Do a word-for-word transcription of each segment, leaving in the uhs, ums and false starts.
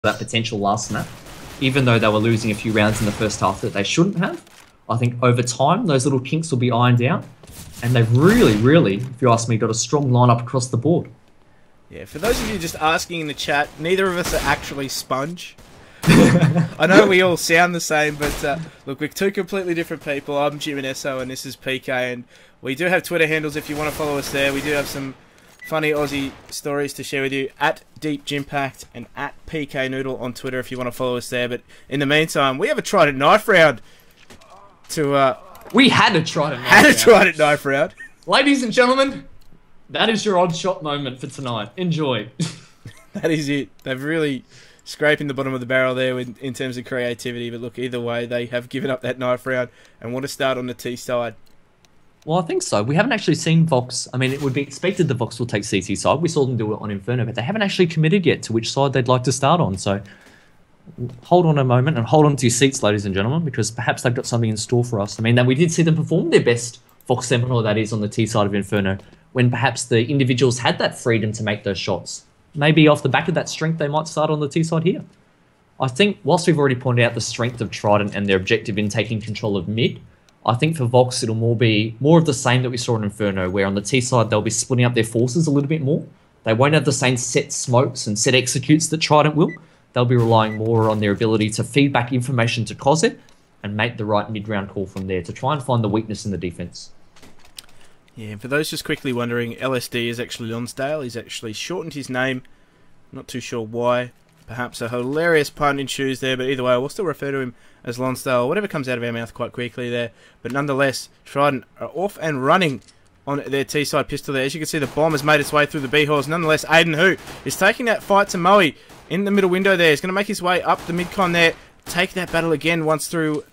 that potential last snap, even though they were losing a few rounds in the first half that they shouldn't have. I think over time, those little kinks will be ironed out. And they've really, really, if you ask me, got a strong lineup across the board. Yeah, for those of you just asking in the chat, neither of us are actually Sponge. I know we all sound the same, but uh, look, we're two completely different people. I'm Jim and Esso, and this is P K, and we do have Twitter handles if you want to follow us there. We do have some funny Aussie stories to share with you at Deep Gympact and at P K Noodle on Twitter if you want to follow us there. But in the meantime, we have a Trident knife round to... Uh, we had a Trident knife had round. a Trident knife round. Ladies and gentlemen, that is your odd shot moment for tonight. Enjoy. That is it. They've really scraping the bottom of the barrel there in, in terms of creativity. But look, either way, they have given up that knife round and want to start on the T side. Well, I think so. We haven't actually seen Vox. I mean, it would be expected the Vox will take C T side. We saw them do it on Inferno, but they haven't actually committed yet to which side they'd like to start on. So hold on a moment and hold on to your seats, ladies and gentlemen, because perhaps they've got something in store for us. I mean, that we did see them perform their best Vox Seminole, that is, on the T side of Inferno, when perhaps the individuals had that freedom to make those shots. Maybe off the back of that strength, they might start on the T side here. I think, whilst we've already pointed out the strength of Trident and their objective in taking control of mid, I think for Vox, it'll more be more of the same that we saw in Inferno, where on the T side, they'll be splitting up their forces a little bit more. They won't have the same set smokes and set executes that Trident will. They'll be relying more on their ability to feed back information to Cozet and make the right mid-round call from there to try and find the weakness in the defense. Yeah, and for those just quickly wondering, L S D is actually Lonsdale. He's actually shortened his name. Not too sure why. Perhaps a hilarious pun ensues there, but either way, we'll still refer to him as Lonsdale. Whatever comes out of our mouth quite quickly there. But nonetheless, Trident are off and running on their T-side pistol there. As you can see, the bomb has made its way through the B-Halls. Nonetheless, Aiden Hu is taking that fight to Moe in the middle window there. He's going to make his way up the mid-con there. Take that battle again once through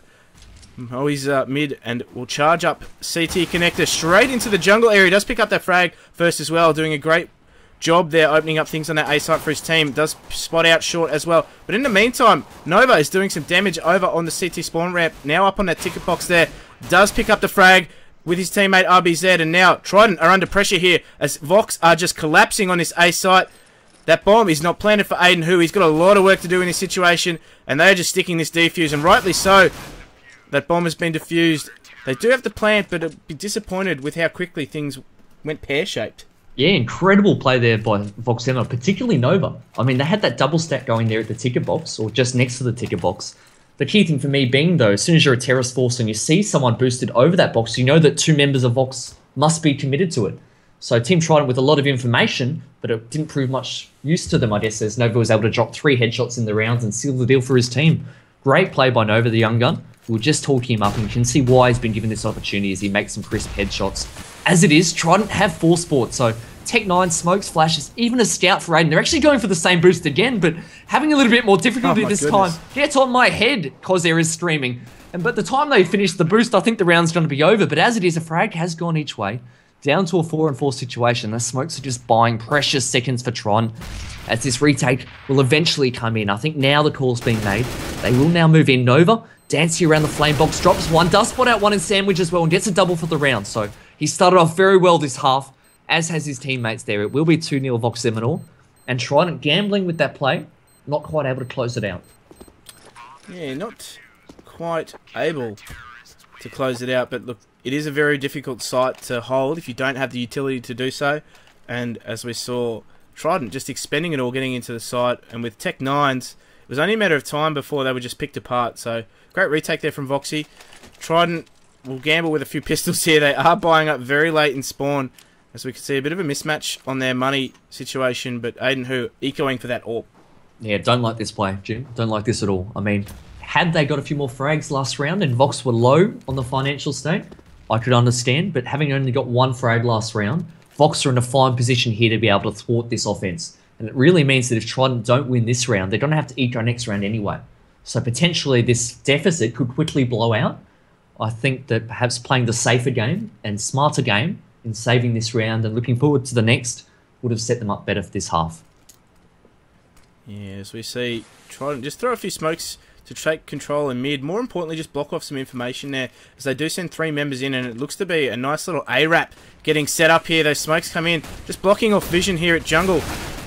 Moe's uh, mid, and will charge up C T Connector straight into the jungle area. He does pick up that frag first as well, doing a great job there, opening up things on that A site for his team. Does spot out short as well. But in the meantime, Nova is doing some damage over on the C T spawn ramp. Now up on that ticket box there. Does pick up the frag with his teammate R B Z. And now Trident are under pressure here as Vox are just collapsing on this A site. That bomb is not planted for Aiden Hu. He's got a lot of work to do in this situation. And they are just sticking this defuse. And rightly so. That bomb has been defused. They do have the plant, but it'd be disappointed with how quickly things went pear-shaped. Yeah, incredible play there by Vox Seminole, particularly Nova. I mean, they had that double stack going there at the ticket box, or just next to the ticket box. The key thing for me being, though, as soon as you're a Terrace Force and you see someone boosted over that box, you know that two members of Vox must be committed to it. So Team Trident with a lot of information, but it didn't prove much use to them, I guess, as Nova was able to drop three headshots in the rounds and seal the deal for his team. Great play by Nova, the young gun. We were just talking him up, and you can see why he's been given this opportunity as he makes some crisp headshots. As it is, Trident have four sports, so Tech nine, smokes, flashes, even a scout for Aiden. They're actually going for the same boost again, but having a little bit more difficulty oh this goodness. time. Get on my head, Kozer is screaming. And by the time they finish the boost, I think the round's going to be over, but as it is, a frag has gone each way. Down to a four and four situation. The smokes are just buying precious seconds for Tron as this retake will eventually come in. I think now the call's being made. They will now move in. Nova dancing around the flame box, drops one, does spot out one in Sandwich as well, and gets a double for the round. So he started off very well this half, as has his teammates there. It will be two nil Vox Seminole, and Trident gambling with that play, not quite able to close it out. Yeah, not quite able to close it out, but look, it is a very difficult site to hold if you don't have the utility to do so. And as we saw, Trident just expending it all, getting into the site, and with Tech nines, it was only a matter of time before they were just picked apart. So great retake there from Voxy. Trident will gamble with a few pistols here. They are buying up very late in spawn, as we can see a bit of a mismatch on their money situation, but Aiden Hu ecoing for that AWP. Yeah, don't like this play, Jim. Don't like this at all. I mean, had they got a few more frags last round and Vox were low on the financial state, I could understand, but having only got one frag last round, Vox are in a fine position here to be able to thwart this offense. And it really means that if Trident don't win this round, they're going to have to eat our next round anyway. So potentially this deficit could quickly blow out. I think that perhaps playing the safer game and smarter game in saving this round and looking forward to the next would have set them up better for this half. Yeah, as we see, Trident just throw a few smokes to take control in mid. More importantly, just block off some information there, as they do send three members in, and it looks to be a nice little A RAP getting set up here. Those smokes come in, just blocking off vision here at jungle.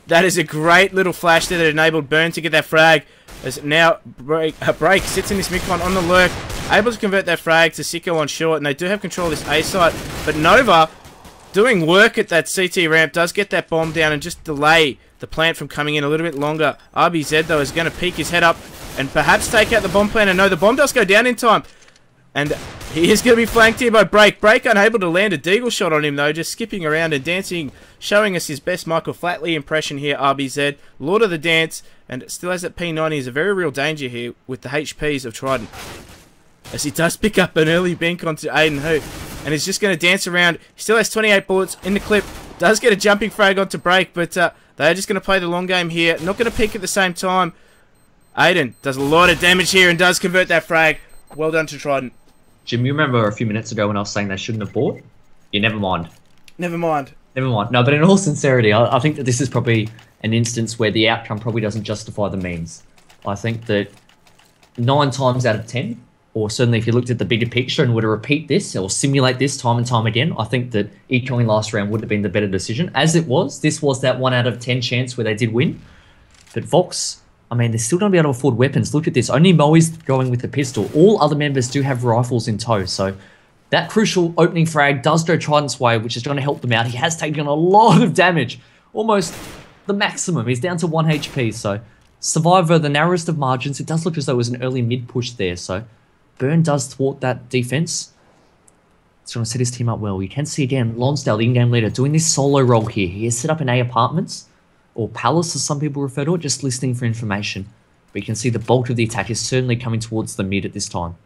that is a great little flash there that enabled Burn to get that frag. As now break, uh, break sits in this mid-con on the lurk, able to convert that frag to Sicko on short, and they do have control of this A site. But Nova, doing work at that C T ramp, does get that bomb down and just delay the plant from coming in a little bit longer. R B Z, though, is going to peek his head up and perhaps take out the bomb plant. And no, the bomb does go down in time. And he is going to be flanked here by Break. Break unable to land a deagle shot on him, though, just skipping around and dancing, showing us his best Michael Flatley impression here, R B Z. Lord of the Dance, and still has that P ninety. Is a very real danger here with the H Ps of Trident. As he does pick up an early bink onto Aiden Hu, and he's just going to dance around. He still has twenty-eight bullets in the clip. Does get a jumping frag onto Break, but uh, they're just going to play the long game here. Not going to peek at the same time. Aiden does a lot of damage here and does convert that frag. Well done to Trident. Jim, you remember a few minutes ago when I was saying they shouldn't have bought? Yeah, never mind. Never mind. Never mind. No, but in all sincerity, I, I think that this is probably an instance where the outcome probably doesn't justify the means. I think that nine times out of ten, or certainly if you looked at the bigger picture and were to repeat this or simulate this time and time again, I think that ecoing last round would have been the better decision. As it was, this was that one out of ten chance where they did win. But Vox, I mean, they're still going to be able to afford weapons. Look at this. Only Mo is going with a pistol. All other members do have rifles in tow. So that crucial opening frag does go Trident's way, which is going to help them out. He has taken a lot of damage. Almost the maximum. He's down to one H P. So Survivor, the narrowest of margins. It does look as though it was an early mid push there. So Burn does thwart that defense. It's going to set his team up well. You can see again, Lonsdale, the in-game leader, doing this solo role here. He has set up in A apartments, or Palace as some people refer to it, just listening for information. But you can see the bulk of the attack is certainly coming towards the mid at this time.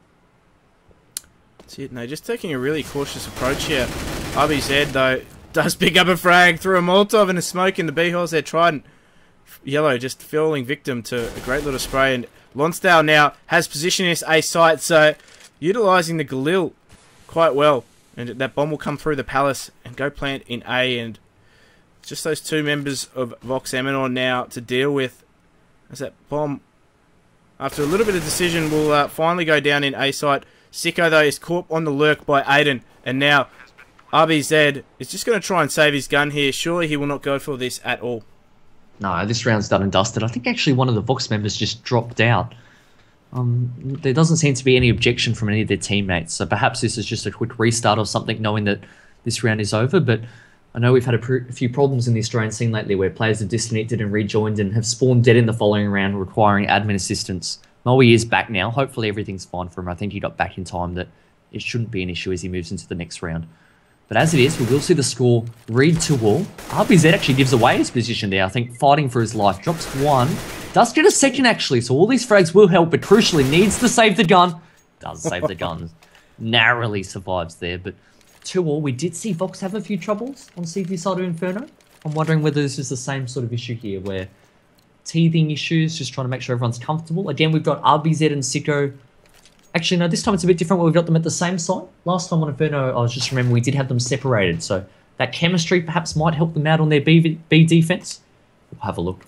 That's it. No, just taking a really cautious approach here. R B Z, though, does pick up a frag through a Molotov and a smoke in the B-holes there. Trident. Yellow just falling victim to a great little spray. And Lonsdale now has position in his A site, so utilising the Galil quite well. And that bomb will come through the Palace and go plant in A, and just those two members of Vox Eminor now to deal with. As that bomb, after a little bit of decision, will uh, finally go down in A site. Sicko, though, is caught on the lurk by Aiden, and now R B Z is just going to try and save his gun here. Surely he will not go for this at all. No, this round's done and dusted. I think actually one of the Vox members just dropped out. Um, there doesn't seem to be any objection from any of their teammates, so perhaps this is just a quick restart or something, knowing that this round is over. But I know we've had a, pr a few problems in the Australian scene lately where players have disconnected and rejoined and have spawned dead in the following round, requiring admin assistance. Moe is back now. Hopefully everything's fine for him. I think he got back in time that it shouldn't be an issue as he moves into the next round. But as it is, we will see the score read to all. R B Z actually gives away his position there. I think fighting for his life. Drops one. Does get a second actually, so all these frags will help, but crucially needs to save the gun. Does save the gun. Narrowly survives there, but two all. We did see Vox have a few troubles on C T side of Inferno. I'm wondering whether this is the same sort of issue here, where teething issues, just trying to make sure everyone's comfortable. Again, we've got R B Z and Sicko. Actually, no, this time it's a bit different where we've got them at the same site. Last time on Inferno, I was just remembering we did have them separated, so that chemistry perhaps might help them out on their B, B defense. We'll have a look.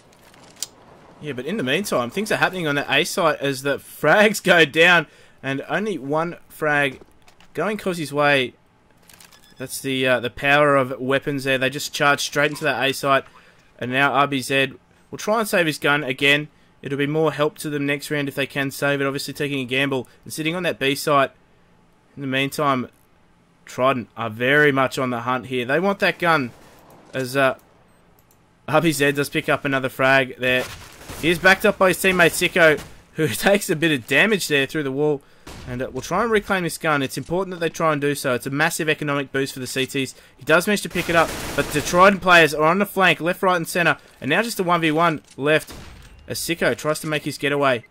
Yeah, but in the meantime, things are happening on the A site as the frags go down, and only one frag going Cozzy's way. That's the uh, the power of weapons there. They just charge straight into that A site, and now R B Z will try and save his gun again. It'll be more help to them next round if they can save it. Obviously taking a gamble and sitting on that B site. In the meantime, Trident are very much on the hunt here. They want that gun as uh, R B Z does pick up another frag there. He is backed up by his teammate Sicko, who takes a bit of damage there through the wall. And uh, will try and reclaim this gun. It's important that they try and do so. It's a massive economic boost for the C Ts. He does manage to pick it up, but the Trident players are on the flank, left, right and centre. And now just a one v one left as Sicko tries to make his getaway.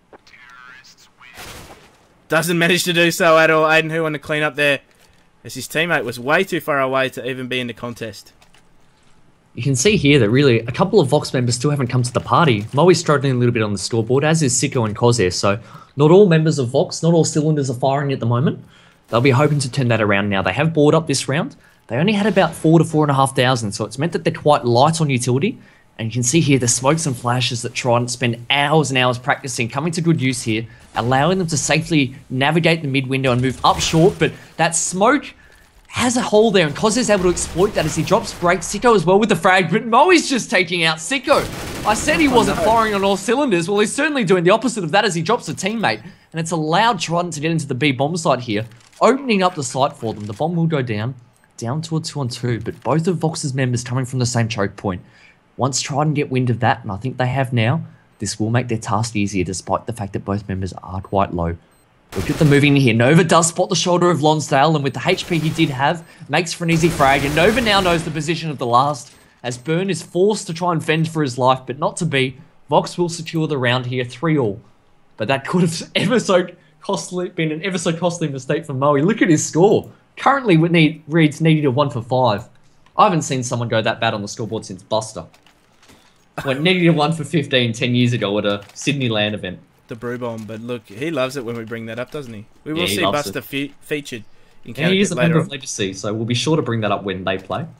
Doesn't manage to do so at all. Aiden Hu on the clean up there, as his teammate was way too far away to even be in the contest. You can see here that really a couple of Vox members still haven't come to the party. Moe is struggling a little bit on the scoreboard, as is Sicko and Kozer. So not all members of Vox, not all cylinders are firing at the moment. They'll be hoping to turn that around now. They have bought up this round. They only had about four to four and a half thousand, so it's meant that they're quite light on utility. And you can see here the smokes and flashes that Trident spend hours and hours practicing, coming to good use here, allowing them to safely navigate the mid window and move up short. But that smoke has a hole there, and Cos is able to exploit that as he drops break. Sicko as well with the frag, but Moe's just taking out Sicko. I said he wasn't oh, no. firing on all cylinders. Well, he's certainly doing the opposite of that as he drops a teammate, and it's allowed Trident to get into the B bomb site here, opening up the site for them. The bomb will go down, down to a two on two, but both of Vox's members coming from the same choke point. Once Trident get wind of that, and I think they have now, this will make their task easier despite the fact that both members are quite low. Look at the moving here. Nova does spot the shoulder of Lonsdale, and with the H P he did have, makes for an easy frag, and Nova now knows the position of the last, as Burn is forced to try and fend for his life, but not to be. Vox will secure the round here, three all. But that could have ever so costly been an ever so costly mistake for Moe. Look at his score. Currently need, reads needing a one for five. I haven't seen someone go that bad on the scoreboard since Buster. Went negative one for fifteen ten years ago at a Sydney LAN event. The brew bomb, but look, he loves it when we bring that up, doesn't he? We will Yeah, he see loves Buster fe featured in And he is a later member on. of Legacy, so we'll be sure to bring that up when they play.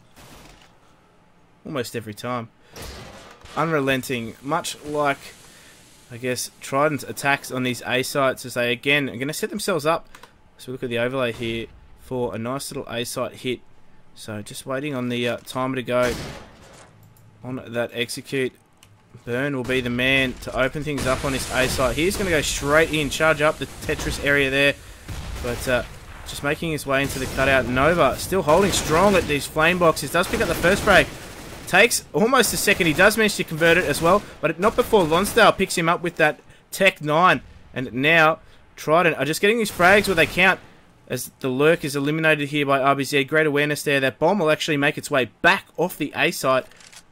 Almost every time. Unrelenting, much like, I guess, Trident's attacks on these A sites as they, again, are going to set themselves up. So look at the overlay here for a nice little A site hit. So just waiting on the uh, timer to go on that execute. Burn will be the man to open things up on this A site. He's going to go straight in, charge up the Tetris area there. But uh, just making his way into the cutout. Nova still holding strong at these flame boxes. Does pick up the first frag. Takes almost a second. He does manage to convert it as well. But not before Lonsdale picks him up with that Tech nine. And now Trident are just getting these frags where they count. As the lurk is eliminated here by R B Z. Great awareness there. That bomb will actually make its way back off the A site.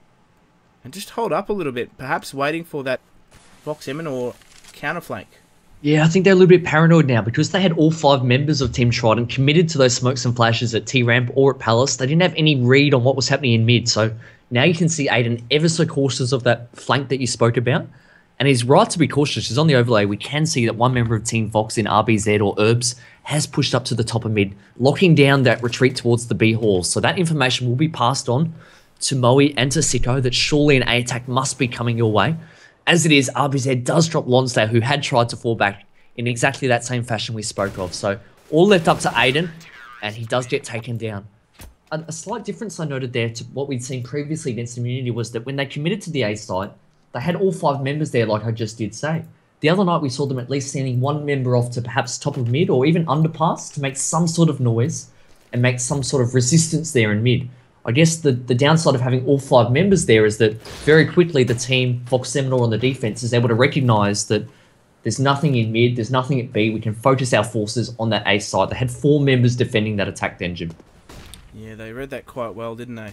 And just hold up a little bit, perhaps waiting for that Vox Eminor counterflank. Yeah, I think they're a little bit paranoid now because they had all five members of Team Trident committed to those smokes and flashes at T-Ramp or at Palace. They didn't have any read on what was happening in mid, so now you can see Aiden ever so cautious of that flank that you spoke about. And he's right to be cautious. He's on the overlay. We can see that one member of Team Vox in R B Z or Herbs has pushed up to the top of mid, locking down that retreat towards the B halls. So that information will be passed on to Moe and to Sicko that surely an A attack must be coming your way. As it is, R B Z does drop Lonsdale, who had tried to fall back in exactly that same fashion we spoke of. So all left up to Aiden, and he does get taken down. A, a slight difference I noted there to what we'd seen previously against Immunity was that when they committed to the A site, they had all five members there, like I just did say. The other night we saw them at least sending one member off to perhaps top of mid or even underpass to make some sort of noise and make some sort of resistance there in mid. I guess the, the downside of having all five members there is that very quickly the team, Vox Seminole on the defense, is able to recognize that there's nothing in mid, there's nothing at B, we can focus our forces on that A side. They had four members defending that attacked engine. Yeah, they read that quite well, didn't they?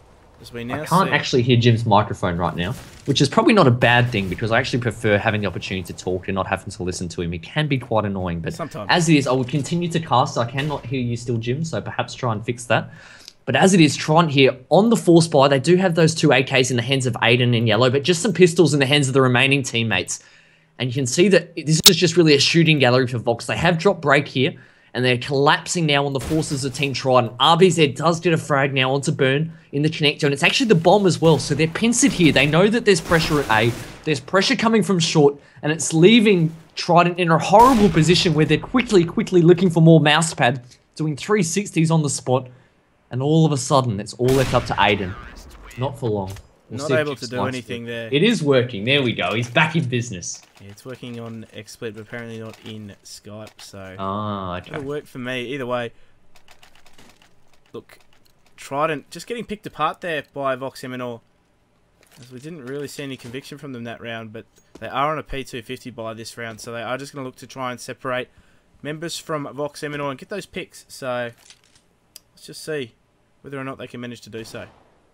As we now I can't see. actually hear Jim's microphone right now, which is probably not a bad thing because I actually prefer having the opportunity to talk and not having to listen to him. It can be quite annoying, but Sometimes. as it is, I will continue to cast. I cannot hear you still, Jim, so perhaps try and fix that. But as it is, Trident here on the force buy, they do have those two A Ks in the hands of Aiden and Yellow, but just some pistols in the hands of the remaining teammates. And you can see that this is just really a shooting gallery for Vox. They have dropped break here, and they're collapsing now on the forces of Team Trident. R B Z does get a frag now onto Burn in the connector, and it's actually the bomb as well. So they're pincered here. They know that there's pressure at A. There's pressure coming from short, and it's leaving Trident in a horrible position where they're quickly, quickly looking for more mousepad, doing three sixties on the spot. And all of a sudden, it's all left up to Aiden. Not for long. We'll Not see if able Jim to do slides anything through. there. It is working. There we go. He's back in business. Yeah, it's working on XSplit, but apparently not in Skype, so Ah, okay. it'll work for me. Either way, look, Trident just getting picked apart there by Vox Eminor, as we didn't really see any conviction from them that round, but they are on a P two fifty by this round, so they are just going to look to try and separate members from Vox Eminor and get those picks. So let's just see whether or not they can manage to do so.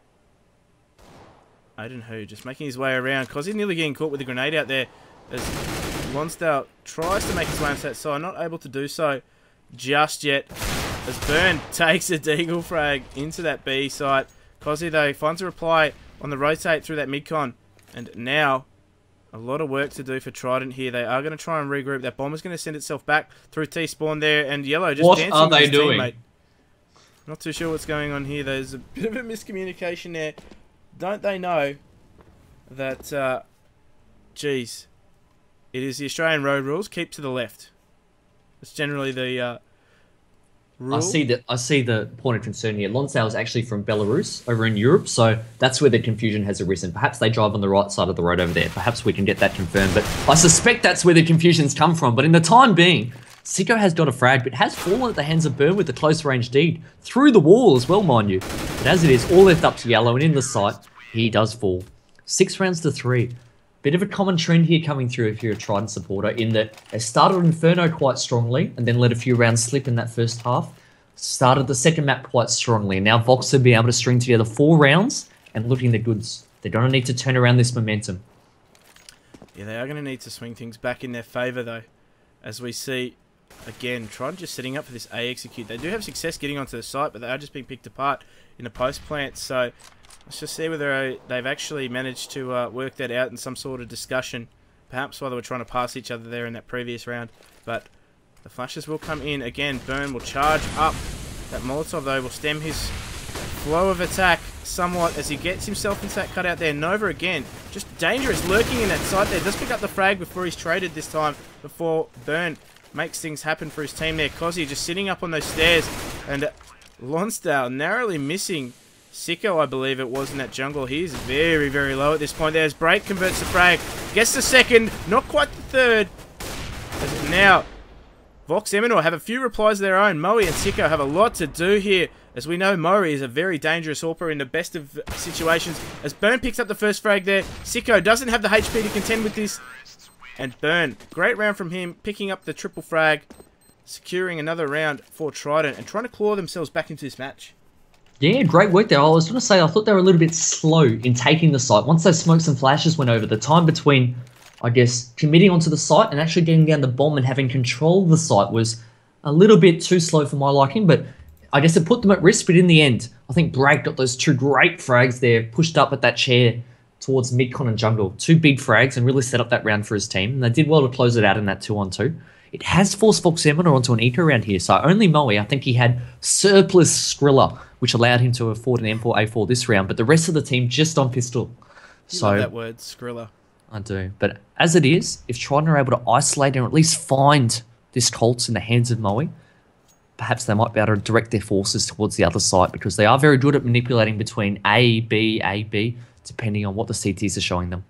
Aiden Hu just making his way around, because he's nearly getting caught with a grenade out there as Lonsdale tries to make his way onto that side, not able to do so just yet, as Burn takes a deagle frag into that B site. Cozzy though finds a reply on the rotate through that mid-con, and now a lot of work to do for Trident here. They are going to try and regroup. That bomb is going to send itself back through T-spawn there, and Yellow just What dancing are with they his doing? teammate. Not too sure what's going on here. There's a bit of a miscommunication there. Don't they know that, uh, geez, it is the Australian road rules, keep to the left. It's generally the uh, rule. I see that. I see the point of concern here. Lonsdale is actually from Belarus, over in Europe, so that's where the confusion has arisen. Perhaps they drive on the right side of the road over there. Perhaps we can get that confirmed, but I suspect that's where the confusion's come from. But in the time being, Sicko has got a frag, but has fallen at the hands of Burn with the close range deed through the wall as well, mind you. But as it is, all left up to Yellow, and in the sight, he does fall. Six rounds to three. Bit of a common trend here coming through if you're a Trident supporter, in that they started Inferno quite strongly and then let a few rounds slip in that first half. Started the second map quite strongly, and now Vox will be able to string together four rounds and looking the goods. They're going to need to turn around this momentum. Yeah, they are going to need to swing things back in their favour though, as we see again Trident just setting up for this A execute. They do have success getting onto the site, but they are just being picked apart in the post plant. So let's just see whether they've actually managed to uh, work that out in some sort of discussion. Perhaps while they were trying to pass each other there in that previous round. But the flashes will come in. Again, Burn will charge up. That Molotov, though, will stem his flow of attack somewhat as he gets himself into that cutout there. Nova, again, just dangerous, lurking in that side there. Does pick up the frag before he's traded this time, before Burn makes things happen for his team there. Kozzy just sitting up on those stairs. And Lonsdale narrowly missing Sicko, I believe it was, in that jungle. He's very, very low at this point. There's Break, converts the frag, gets the second, not quite the third. As now, Vox Eminor have a few replies of their own. Moe and Sicko have a lot to do here. As we know, Moe is a very dangerous AWPer in the best of situations. As Burn picks up the first frag there, Sicko doesn't have the H P to contend with this. And Burn, great round from him, picking up the triple frag, securing another round for Trident, and trying to claw themselves back into this match. Yeah, great work there. I was going to say, I thought they were a little bit slow in taking the site. Once those smokes and flashes went over, the time between, I guess, committing onto the site and actually getting down the bomb and having control of the site was a little bit too slow for my liking, but I guess it put them at risk. But in the end, I think Bragg got those two great frags there, pushed up at that chair towards mid-con and jungle. Two big frags and really set up that round for his team. And they did well to close it out in that two on two. It has forced Vox Eminor onto an eco round here, so only Moe, I think he had surplus Skrilla, which allowed him to afford an M four A four this round, but the rest of the team just on pistol. You so love that word, Skrilla. I do. But as it is, if Trident are able to isolate and at least find this Colts in the hands of Moe, perhaps they might be able to direct their forces towards the other side, because they are very good at manipulating between A, B, A, B, depending on what the C Ts are showing them.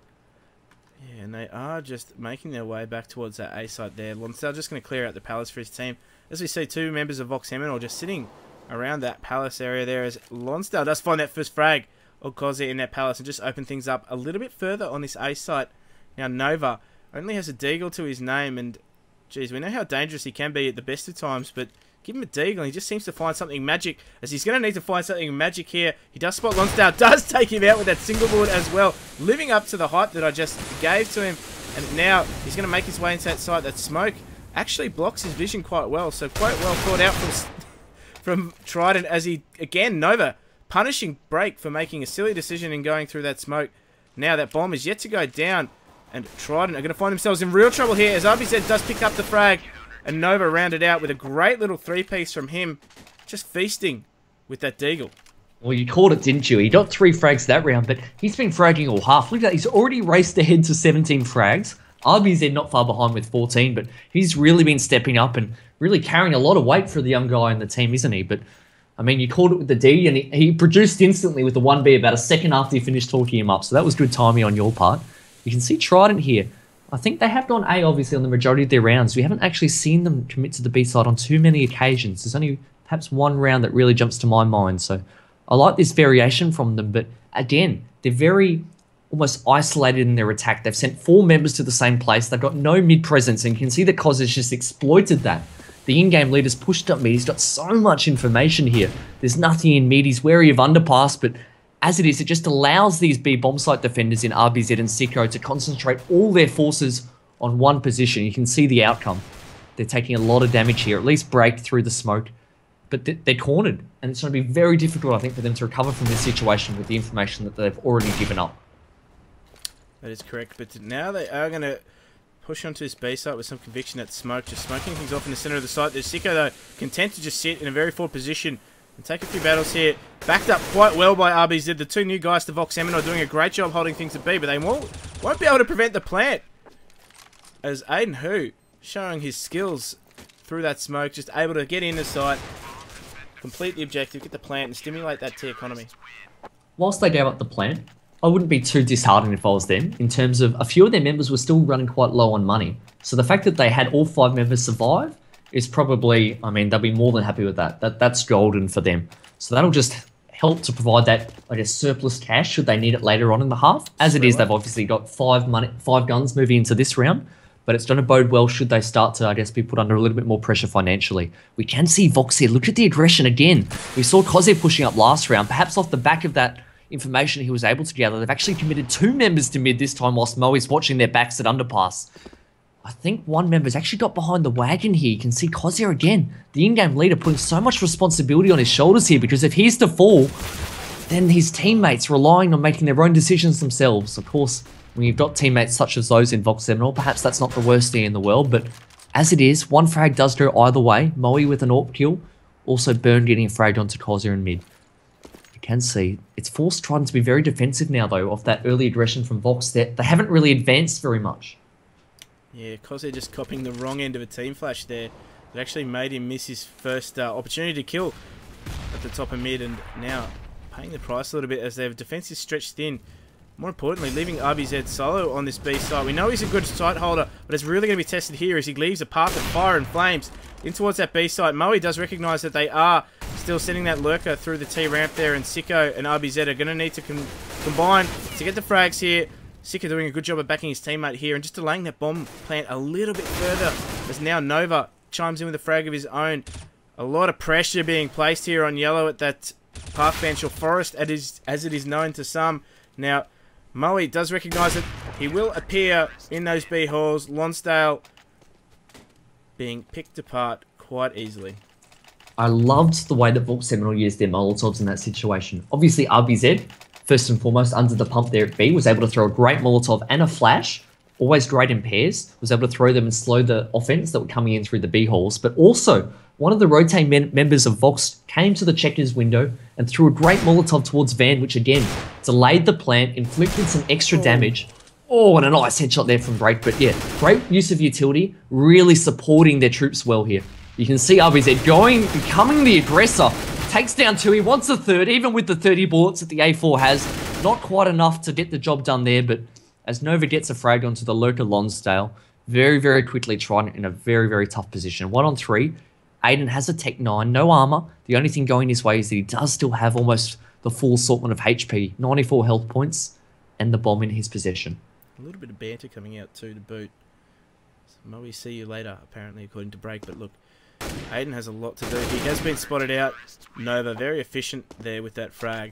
And they are just making their way back towards that A site there. Lonsdale just going to clear out the palace for his team. As we see two members of Vox Eminor just sitting around that palace area there, as Lonsdale does find that first frag of Kozzy in that palace and just open things up a little bit further on this A site. Now Nova only has a deagle to his name, and geez, we know how dangerous he can be at the best of times, but give him a deagle and he just seems to find something magic, as he's going to need to find something magic here. He does spot Lonsdale, does take him out with that single bullet as well, living up to the hype that I just gave to him. And now he's going to make his way into that site. That smoke actually blocks his vision quite well, so quite well thought out from, from Trident, as he, again, Nova punishing Break for making a silly decision in going through that smoke. Now that bomb is yet to go down, and Trident are going to find themselves in real trouble here, as R B Z does pick up the frag. And Nova rounded out with a great little three-piece from him, just feasting with that deagle. Well, you called it, didn't you? He got three frags that round, but he's been fragging all half. Look at that. He's already raced ahead to seventeen frags. R B Z not far behind with fourteen, but he's really been stepping up and really carrying a lot of weight for the young guy in the team, isn't he? But, I mean, you called it with the D, and he, he produced instantly with the one B about a second after you finished talking him up, so that was good timing on your part. You can see Trident here. I think they have gone A, obviously, on the majority of their rounds. We haven't actually seen them commit to the B side on too many occasions. There's only perhaps one round that really jumps to my mind. So I like this variation from them. But again, they're very almost isolated in their attack. They've sent four members to the same place. They've got no mid-presence. And you can see that Koz has just exploited that. The in-game leader's pushed up mid. He's got so much information here. There's nothing in mid. He's wary of underpass, but as it is, it just allows these B bomb site defenders in R B Z and Sicko to concentrate all their forces on one position. You can see the outcome. They're taking a lot of damage here, at least break through the smoke. But they're cornered, and it's going to be very difficult, I think, for them to recover from this situation with the information that they've already given up. That is correct, but now they are going to push onto this B site with some conviction at smoke, just smoking things off in the center of the site. There's Sicko, though, content to just sit in a very forward position and take a few battles here. Backed up quite well by R B Z. The two new guys to Vox Eminor doing a great job holding things at B, but they won't, won't be able to prevent the plant. As Aiden Hu showing his skills through that smoke, just able to get in the site, complete the objective, get the plant, and stimulate that T economy. Whilst they gave up the plant, I wouldn't be too disheartened if I was them, in terms of a few of their members were still running quite low on money. So the fact that they had all five members survive is probably, I mean, they'll be more than happy with that. That That's golden for them. So that'll just help to provide that, I guess, surplus cash should they need it later on in the half. As it is, they've obviously got five money, five guns moving into this round, but it's going to bode well should they start to, I guess, be put under a little bit more pressure financially. We can see Vox here. Look at the aggression again. We saw Kozir pushing up last round, perhaps off the back of that information he was able to gather. They've actually committed two members to mid this time whilst Moe's watching their backs at underpass. I think one member's actually got behind the wagon here. You can see Kozir again, the in-game leader, putting so much responsibility on his shoulders here, because if he's to fall, then his teammates relying on making their own decisions themselves. Of course, when you've got teammates such as those in Vox Seminole, perhaps that's not the worst thing in the world, but as it is, one frag does go either way. Moe with an AWP kill, also Burn getting a frag onto Kozir in mid. Can see it's forced trying to be very defensive now though off that early aggression from Vox. That they haven't really advanced very much. Yeah, Kozir just copying the wrong end of a team flash there. It actually made him miss his first uh, opportunity to kill at the top of mid, and now paying the price a little bit as their defense is stretched thin. More importantly, leaving R B Z solo on this B side. We know he's a good sight holder, but it's really going to be tested here as he leaves a path of fire and flames in towards that B side. Moe does recognise that they are still sending that lurker through the T ramp there, and Sicko and R B Z are going to need to com combine to get the frags here. Sicko doing a good job of backing his teammate here and just delaying that bomb plant a little bit further as now Nova chimes in with a frag of his own. A lot of pressure being placed here on yellow at that Parkbench Forest, as it is known to some. Now, Moe does recognise it. He will appear in those B halls. Lonsdale being picked apart quite easily. I loved the way that Vox Seminole used their Molotovs in that situation. Obviously, R B Z, first and foremost, under the pump there at B, was able to throw a great Molotov and a flash, always great in pairs, was able to throw them and slow the offense that were coming in through the B halls. But also, one of the rotating men members of Vox came to the checkers window and threw a great Molotov towards Van, which again, delayed the plant, inflicted some extra oh. damage. Oh, and a nice headshot there from Break. But yeah, great use of utility, really supporting their troops well here. You can see R B Z going, becoming the aggressor. Takes down two, he wants a third, even with the thirty bullets that the A four has. Not quite enough to get the job done there, but as Nova gets a frag onto the lurker Lonsdale, very, very quickly trying it in a very, very tough position. One on three. Aiden has a Tech nine, no armor. The only thing going his way is that he does still have almost the full assortment of H P, ninety-four health points, and the bomb in his possession. A little bit of banter coming out too to boot. So Moe, see you later, apparently, according to Break. But look, Aiden has a lot to do. He has been spotted out. Nova very efficient there with that frag.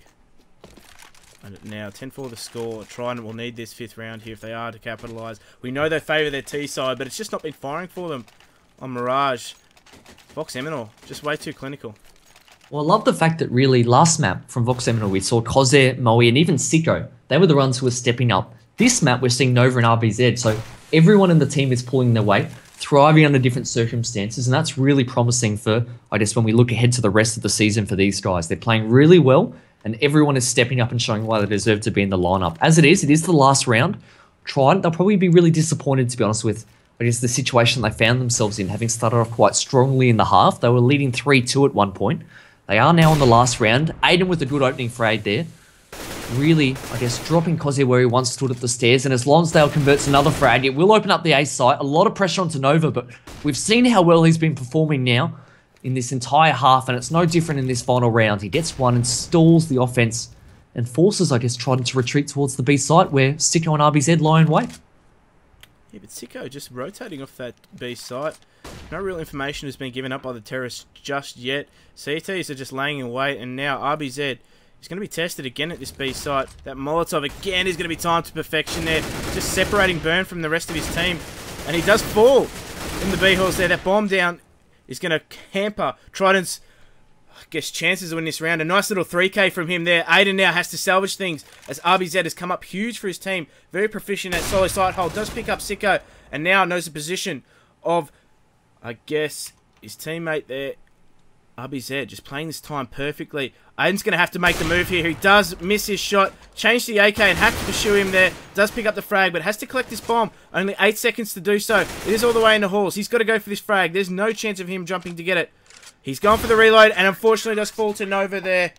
And now ten four the score. Trident will need this fifth round here if they are to capitalise. We know they favour their T side, but it's just not been firing for them on Mirage. Vox Seminole, just way too clinical. Well, I love the fact that really last map from Vox Seminole, we saw Kozir, Moe, and even Sicko. They were the ones who were stepping up. This map, we're seeing Nova and R B Z, so everyone in the team is pulling their weight, thriving under different circumstances, and that's really promising for, I guess, when we look ahead to the rest of the season for these guys. They're playing really well, and everyone is stepping up and showing why they deserve to be in the lineup. As it is, it is the last round. Trident, they'll probably be really disappointed, to be honest, with, I guess, the situation they found themselves in, having started off quite strongly in the half. They were leading three two at one point. They are now in the last round. Aiden with a good opening frag there. Really, I guess, dropping Kozir where he once stood at the stairs, and as Lonsdale converts another frag, it will open up the ace site. A lot of pressure onto Nova, but we've seen how well he's been performing now in this entire half, and it's no different in this final round. He gets one and stalls the offense and forces, I guess, Trident to retreat towards the B site where Sicko and R B Z lie in wait. Yeah, but Sicko just rotating off that B site. No real information has been given up by the terrorists just yet. C Ts are just laying in wait, and now R B Z is going to be tested again at this B site. That Molotov again is going to be timed to perfection there, just separating Burn from the rest of his team. And he does fall in the B halls there. That bomb down is going to hamper Trident's, I guess, chances of winning this round. A nice little three K from him there. Aiden now has to salvage things as R B Z has come up huge for his team. Very proficient at solo side hold. Does pick up Sicko and now knows the position of, I guess, his teammate there. R B Z just playing this time perfectly. Aiden's going to have to make the move here. He does miss his shot. Change the A K and have to pursue him there. Does pick up the frag, but has to collect this bomb. Only eight seconds to do so. It is all the way in the halls. He's got to go for this frag. There's no chance of him jumping to get it. He's gone for the reload, and unfortunately does fall to Nova there.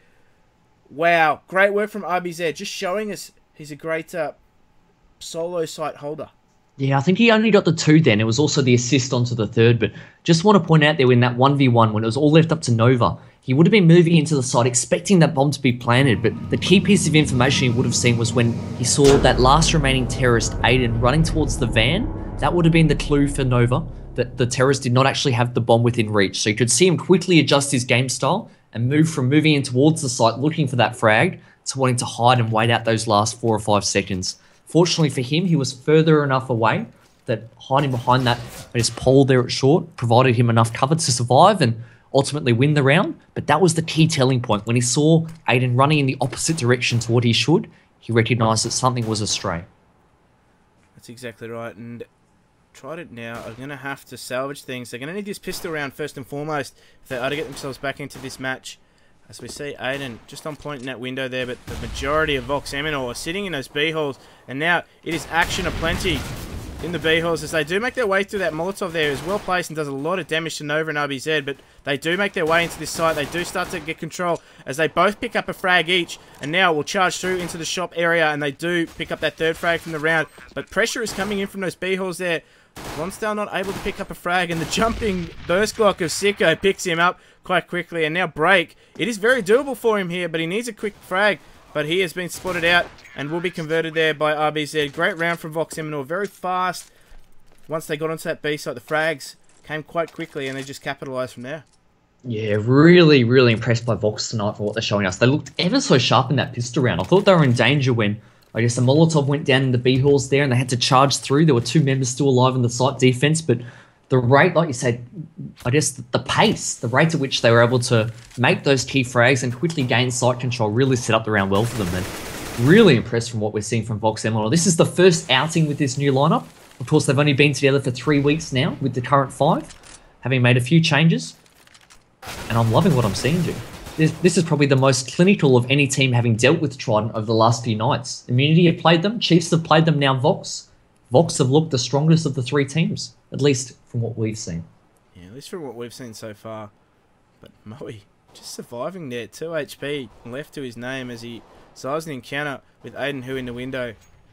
Wow. Great work from R B Z. Just showing us he's a great uh, solo site holder. Yeah, I think he only got the two then. It was also the assist onto the third. But just want to point out there in that one v one, when it was all left up to Nova, he would have been moving into the side expecting that bomb to be planted. But the key piece of information he would have seen was when he saw that last remaining terrorist, Aiden, running towards the van. That would have been the clue for Nova, that the terrorist did not actually have the bomb within reach. So you could see him quickly adjust his game style and move from moving in towards the site, looking for that frag, to wanting to hide and wait out those last four or five seconds. Fortunately for him, he was further enough away that hiding behind that his pole there at short provided him enough cover to survive and ultimately win the round. But that was the key telling point. When he saw Aiden running in the opposite direction to what he should, he recognised that something was astray. That's exactly right. And Trident now are going to have to salvage things. They're going to need this pistol round first and foremost if they are to get themselves back into this match. As we see Aiden just on point in that window there, but the majority of Vox Eminor are sitting in those B-holes, and now it is action aplenty in the B-holes as they do make their way through that Molotov there. Is well placed and does a lot of damage to Nova and R B Z, but they do make their way into this site. They do start to get control as they both pick up a frag each, and now will charge through into the shop area, and they do pick up that third frag from the round, but pressure is coming in from those B-holes there. Lonsdale not able to pick up a frag, and the jumping burst Glock of Sicko picks him up quite quickly, and now Break. It is very doable for him here, but he needs a quick frag, but he has been spotted out and will be converted there by R B Z. Great round from Vox Eminor, very fast. Once they got onto that B site, the frags came quite quickly, and they just capitalised from there. Yeah, really, really impressed by Vox tonight for what they're showing us. They looked ever so sharp in that pistol round. I thought they were in danger when, I guess, the Molotov went down in the B-halls there and they had to charge through. There were two members still alive in the site defense, but the rate, like you said, I guess the pace, the rate at which they were able to make those key frags and quickly gain site control really set up the round well for them. And really impressed from what we're seeing from Vox Eminor. This is the first outing with this new lineup. Of course, they've only been together for three weeks now with the current five, having made a few changes. And I'm loving what I'm seeing, Jim. This, this is probably the most clinical of any team having dealt with Trident over the last few nights. Immunity have played them, Chiefs have played them, now Vox. Vox have looked the strongest of the three teams, at least from what we've seen. Yeah, at least from what we've seen so far. But Moe, just surviving there. two H P left to his name as he survives an encounter with Aiden Hu in the window.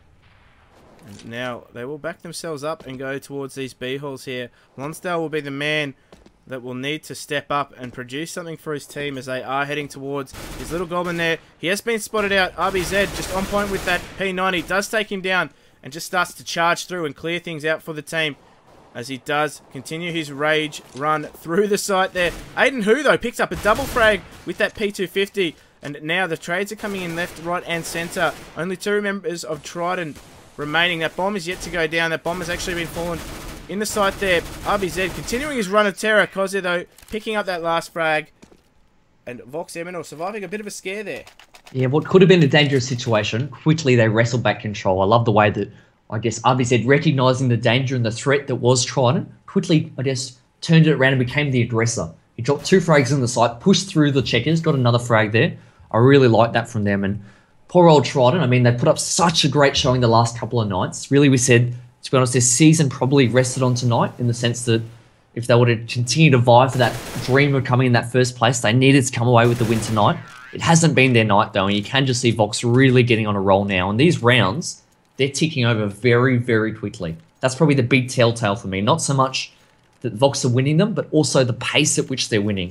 And now they will back themselves up and go towards these B-halls here. Lonsdale will be the man that will need to step up and produce something for his team as they are heading towards his little goblin there. He has been spotted out. R B Z just on point with that P ninety. Does take him down and just starts to charge through and clear things out for the team as he does continue his rage run through the site there. Aiden Hu, though, picks up a double frag with that P two fifty. And now the trades are coming in left, right, and centre. Only two members of Trident remaining. That bomb is yet to go down. That bomb has actually been fallen in the site there. R B Z continuing his run of terror. Kozir, though, picking up that last frag. And Vox Eminor surviving a bit of a scare there. Yeah, what could have been a dangerous situation, quickly they wrestled back control. I love the way that, I guess, R B Z recognising the danger and the threat that was Trident, quickly, I guess, turned it around and became the aggressor. He dropped two frags in the site, pushed through the checkers, got another frag there. I really like that from them. And poor old Trident, I mean, they put up such a great showing the last couple of nights. Really, we said, to be honest, their season probably rested on tonight in the sense that if they were to continue to vie for that dream of coming in that first place, they needed to come away with the win tonight. It hasn't been their night, though, and you can just see Vox really getting on a roll now. And these rounds, they're ticking over very, very quickly. That's probably the big telltale for me. Not so much that Vox are winning them, but also the pace at which they're winning.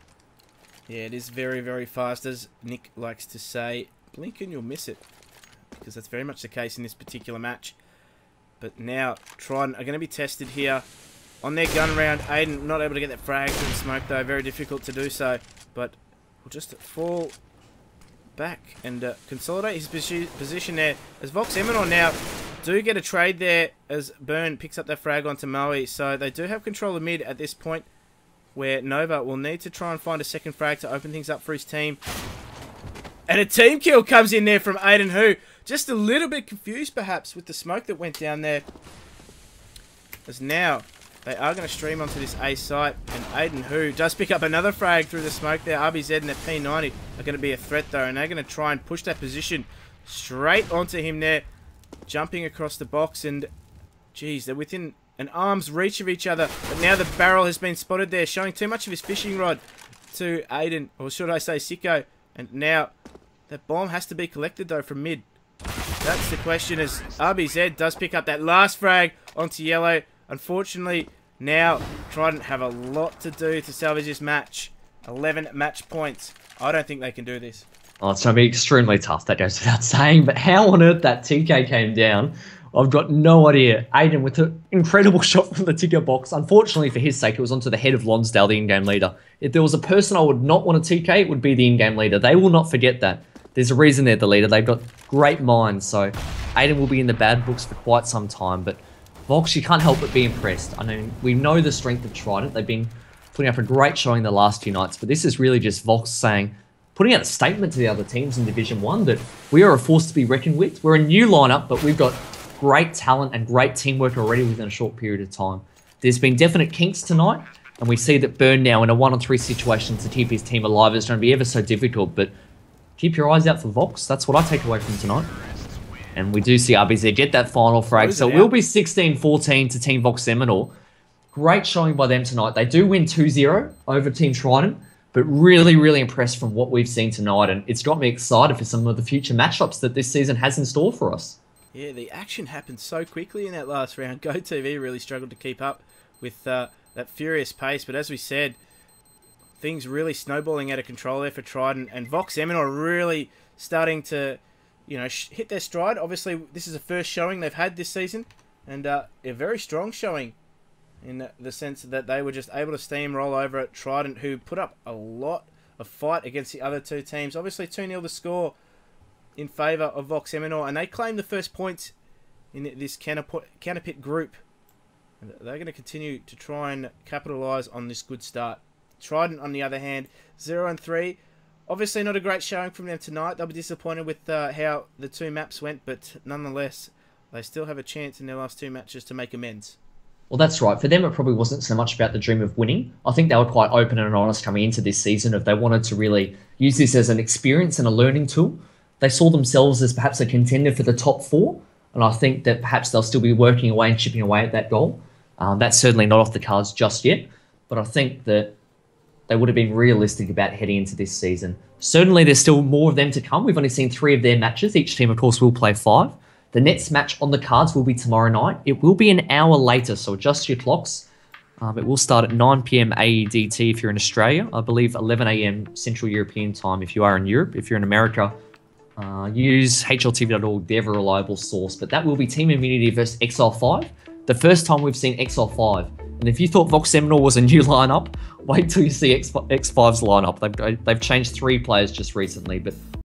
Yeah, it is very, very fast, as Nick likes to say. Blink and you'll miss it, because that's very much the case in this particular match. But now, Trident are going to be tested here on their gun round. Aiden not able to get that frag through the smoke, though. Very difficult to do so, but will just fall back and uh, consolidate his posi position there. As Vox Eminor now do get a trade there as Burn picks up that frag onto Moe. So they do have control of mid at this point, where Nova will need to try and find a second frag to open things up for his team. And a team kill comes in there from Aiden Hu. Just a little bit confused, perhaps, with the smoke that went down there. As now, They are going to stream onto this A site, and Aiden, who does pick up another frag through the smoke there. R B Z and their P ninety are going to be a threat though, and they're going to try and push that position straight onto him there, jumping across the box, and geez, they're within an arm's reach of each other, but now the barrel has been spotted there, showing too much of his fishing rod to Aiden, or should I say Sicko, and now that bomb has to be collected though from mid. That's the question, as R B Z does pick up that last frag onto yellow. Unfortunately, now Trident have a lot to do to salvage this match. eleven match points. I don't think they can do this. Oh, it's going to be extremely tough, that goes without saying. But how on earth that T K came down, I've got no idea. Aiden with an incredible shot from the ticket box. Unfortunately for his sake, it was onto the head of Lonsdale, the in-game leader. If there was a person I would not want to T K, it would be the in-game leader. They will not forget that. There's a reason they're the leader. They've got great minds. So Aiden will be in the bad books for quite some time. But Vox, you can't help but be impressed. I mean, we know the strength of Trident. They've been putting up a great showing the last few nights. But this is really just Vox saying, putting out a statement to the other teams in Division one that we are a force to be reckoned with. We're a new lineup, but we've got great talent and great teamwork already within a short period of time. There's been definite kinks tonight, and we see that Burn now in a one on three situation to keep his team alive is going to be ever so difficult, but keep your eyes out for Vox. That's what I take away from tonight. And we do see R B Z get that final frag, so it will be sixteen fourteen to Team Vox Seminole. Great showing by them tonight. They do win two zero over Team Trident, but really, really impressed from what we've seen tonight, and it's got me excited for some of the future matchups that this season has in store for us. Yeah, the action happened so quickly in that last round. GoTV really struggled to keep up with uh, that furious pace, but as we said, things really snowballing out of control there for Trident, and Vox Seminole really starting to, you know, sh hit their stride. Obviously, this is the first showing they've had this season, and uh, a very strong showing in the sense that they were just able to steamroll over at Trident, who put up a lot of fight against the other two teams. Obviously, two nil the score in favour of Vox Seminole, and they claim the first points in this Counterpit group. And they're going to continue to try and capitalise on this good start. Trident, on the other hand, zero and three. Obviously not a great showing from them tonight. They'll be disappointed with uh, how the two maps went, but nonetheless, they still have a chance in their last two matches to make amends. Well, that's right. For them, it probably wasn't so much about the dream of winning. I think they were quite open and honest coming into this season if they wanted to really use this as an experience and a learning tool. They saw themselves as perhaps a contender for the top four, and I think that perhaps they'll still be working away and chipping away at that goal. Um, that's certainly not off the cards just yet, but I think that they would have been realistic about heading into this season. Certainly, there's still more of them to come. We've only seen three of their matches. Each team, of course, will play five. The next match on the cards will be tomorrow night. It will be an hour later, so adjust your clocks. Um, it will start at nine p m A E D T if you're in Australia. I believe eleven a m Central European time if you are in Europe. If you're in America, uh, use H L T V dot org. They're a reliable source. But that will be Team Immunity versus X L five. The first time we've seen X L five. And if you thought Vox Seminole was a new lineup, wait till you see X five's lineup. They've, they've changed three players just recently, but